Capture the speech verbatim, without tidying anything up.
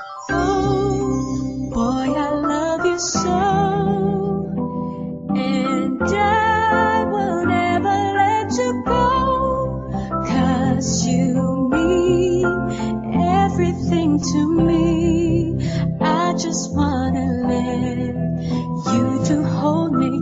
Oh, boy, I love you so, and I will never let you go, 'cause you mean everything to me. I just wanna let you to hold me